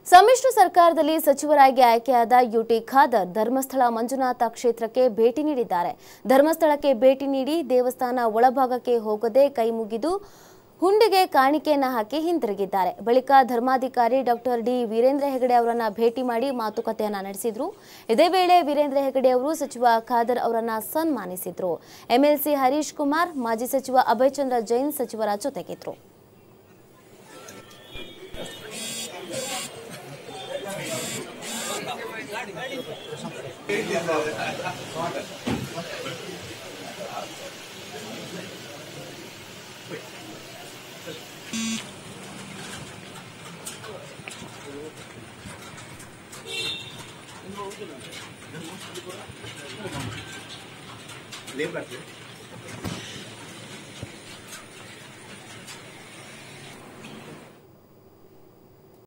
ಸಮ್ಮಿಶ್ರ ಸರ್ಕಾರದಲ್ಲಿ ಸಚಿವರಾಗಿ ಆಯ್ಕೆಯಾದ ಯುಟಿ ಖಾದರ್ ಧರ್ಮಸ್ಥಳ ಮಂಜುನಾಥ ಕ್ಷೇತ್ರಕ್ಕೆ ಭೇಟಿ ನೀಡಿದ್ದಾರೆ. ಧರ್ಮಸ್ಥಳಕ್ಕೆ ಭೇಟಿ ನೀಡಿ ದೇವಸ್ಥಾನ ಒಳಭಾಗಕ್ಕೆ ಹೋಗದೆ ಕೈಮುಗಿದು ಹುಂಡಿಗೆ ಕಾಣಿಕೆಯನ್ನು ಹಾಕಿ ಹಿಂತಿರುಗಿದ್ದಾರೆ. ಬಳಿಕ ಧರ್ಮಾಧಿಕಾರಿ ಡಾಕ್ಟರ್ ಡಿ ವೀರೇಂದ್ರ ಹೆಗಡೆ ಅವರನ್ನ ಭೇಟಿ ಮಾಡಿ ಮಾತುಕತೆಯನ್ನ ನಡೆಸಿದ್ರು. ಇದೇ ವೇಳೆ ವೀರೇಂದ್ರ ಹೆಗಡೆ ಅವರು ಸಚಿವ ಖಾದರ್ ಅವರನ್ನ ಸನ್ಮಾನಿಸಿದ್ರು. ಎಂಎಲ್ಸಿ ಹರೀಶ್ ಕುಮಾರ್, ಮಾಜಿ ಸಚಿವ ಅಭಯ್ ಚಂದ್ರ ಜೈನ್ ಸಚಿವರ ಜೊತೆಗಿದ್ರು. लेबर